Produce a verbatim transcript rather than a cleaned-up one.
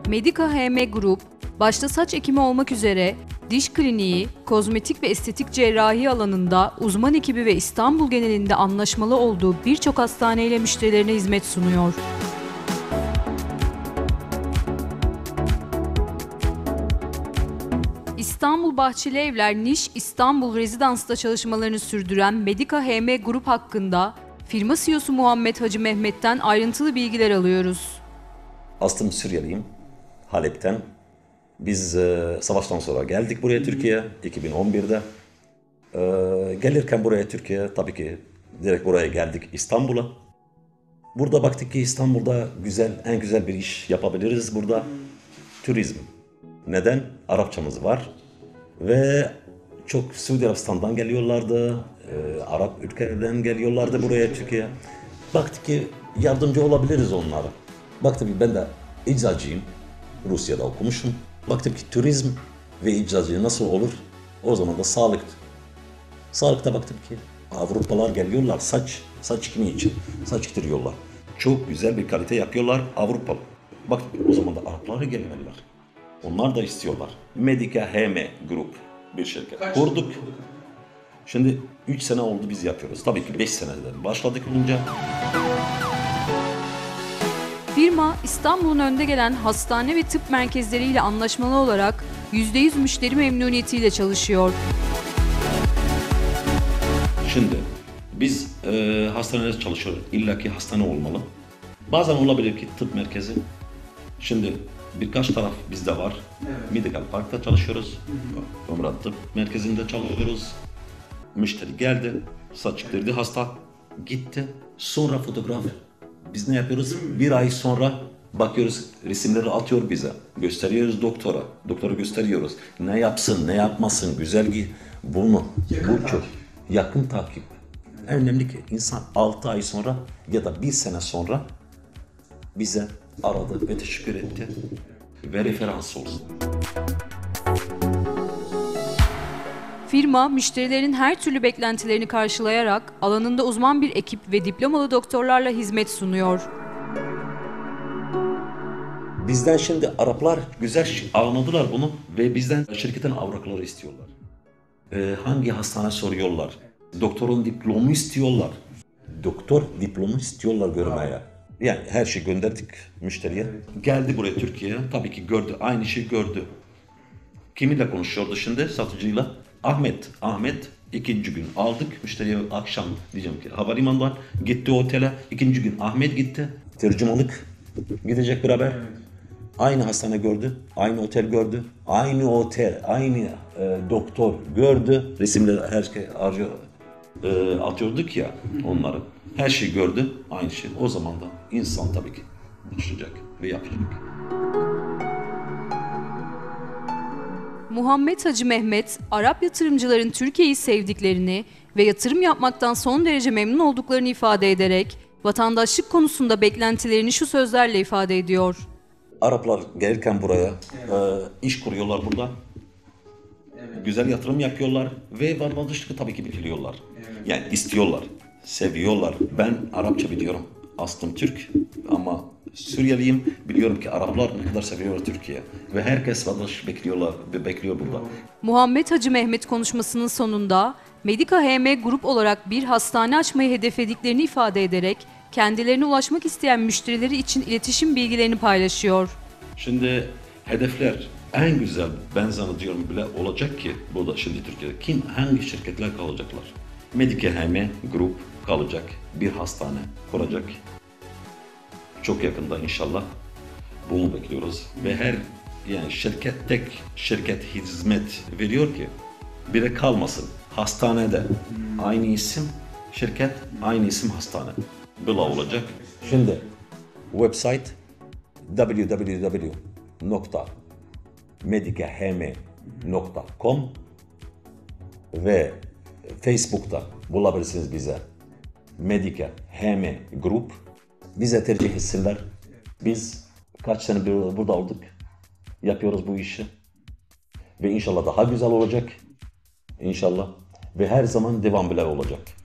Medica H M Grup, başta saç ekimi olmak üzere diş kliniği, kozmetik ve estetik cerrahi alanında uzman ekibi ve İstanbul genelinde anlaşmalı olduğu birçok hastaneyle müşterilerine hizmet sunuyor. İstanbul Bahçeli Evler Niş İstanbul Rezidans'ta çalışmalarını sürdüren Medica H M Grup hakkında firma C E O'su Muhammed Hacı Mehmet'ten ayrıntılı bilgiler alıyoruz. Aslım Suriyeliyim, Halep'ten. Biz e, savaştan sonra geldik buraya Türkiye'ye iki bin on birde. E, gelirken buraya Türkiye'ye tabii ki direkt buraya geldik İstanbul'a. Burada baktık ki İstanbul'da güzel, en güzel bir iş yapabiliriz burada. Turizm. Neden? Arapçamız var. Ve çok Suudi Arabistan'dan geliyorlardı, e, Arap ülkelerden geliyorlardı buraya Türkiye'ye. Baktık ki yardımcı olabiliriz onlara. Baktım ki ben de eczacıyım, Rusya'da okumuşum. Baktım ki turizm ve eczacı nasıl olur? O zaman da sağlık. Sağlıkta baktım ki Avrupalılar geliyorlar saç, saç ekimi için, saç ektiriyorlar. Çok güzel bir kalite yapıyorlar Avrupalı. Baktım ki o zaman da Araplara gelmeliler. Onlar da istiyorlar. Medica H M Grup bir şirket. Kaç kurduk. Şimdi üç sene oldu biz yapıyoruz. Tabii ki beş seneden başladık önce. Firma, İstanbul'un önde gelen hastane ve tıp merkezleriyle anlaşmalı olarak yüzde yüz müşteri memnuniyetiyle çalışıyor. Şimdi biz e, hastanelerde çalışıyoruz. İlla ki hastane olmalı. Bazen olabilir ki tıp merkezi. Şimdi birkaç taraf bizde var. Evet. Medical Park'ta çalışıyoruz. Umrat Tıp Merkezi'nde çalışıyoruz. Müşteri geldi, saç ektirdi, hasta gitti. Sonra fotoğraf. Biz ne yapıyoruz? Bir ay sonra bakıyoruz, resimleri atıyor bize. Gösteriyoruz doktora. Doktora gösteriyoruz. Ne yapsın, ne yapmasın, güzel ki bunu. Bu çok yakın takip. En önemli ki insan altı ay sonra ya da bir sene sonra bize aradı ve teşekkür etti ve referans olsun. Firma, müşterilerin her türlü beklentilerini karşılayarak alanında uzman bir ekip ve diplomalı doktorlarla hizmet sunuyor. Bizden şimdi Araplar güzel anladılar bunu ve bizden şirketin avrakları istiyorlar. Ee, hangi hastane soruyorlar? Doktorun diplomu istiyorlar. Doktor diplomu istiyorlar görmeye. Yani her şeyi gönderdik müşteriye. Geldi buraya Türkiye'ye. Tabii ki gördü. Aynı şeyi gördü. Kiminle konuşuyordu şimdi? Satıcıyla. Ahmet. Ahmet ikinci gün aldık. Müşteriye akşam diyeceğim ki havalimanından gitti otele. İkinci gün Ahmet gitti. Tercümanlık gidecek beraber. Aynı hastane gördü. Aynı otel gördü. Aynı otel, aynı e, doktor gördü. Resimleri her şey arıyor. E, atıyorduk ya onları. Her şeyi gördü, aynı şey. O zaman da insan tabii ki başlayacak ve yapacak. Muhammed Hacı Mehmet, Arap yatırımcıların Türkiye'yi sevdiklerini ve yatırım yapmaktan son derece memnun olduklarını ifade ederek, vatandaşlık konusunda beklentilerini şu sözlerle ifade ediyor. Araplar gelirken buraya evet. e, iş kuruyorlar burada. Evet. Güzel yatırım yapıyorlar ve vatandaşlığı tabii ki biliyorlar. Evet. Yani istiyorlar. Seviyorlar. Ben Arapça biliyorum. Aslım Türk ama Suriyeliyim. Biliyorum ki Araplar ne kadar seviyorlar Türkiye. Ve herkes vatandaş bekliyorlar ve bekliyor burada. Muhammed Hacı Mehmet konuşmasının sonunda Medica H M Grup olarak bir hastane açmayı hedeflediklerini ifade ederek kendilerine ulaşmak isteyen müşterileri için iletişim bilgilerini paylaşıyor. Şimdi hedefler en güzel ben zannediyorum bile olacak ki burada şimdi Türkiye'de kim hangi şirketler kalacaklar? Medica H M Grup kalacak, bir hastane kuracak. Çok yakında inşallah bunu bekliyoruz. Ve her yani şirket tek şirket hizmet veriyor ki biri kalmasın. Hastanede aynı isim şirket, aynı isim hastane. Böyle olacak. Şimdi website double-u double-u double-u nokta medica h m nokta com ve Facebook'ta bulabilirsiniz bize. Medica H M Grup. Bize tercih etsinler. Biz kaç sene burada olduk. Yapıyoruz bu işi. Ve inşallah daha güzel olacak. İnşallah. Ve her zaman devam bile olacak.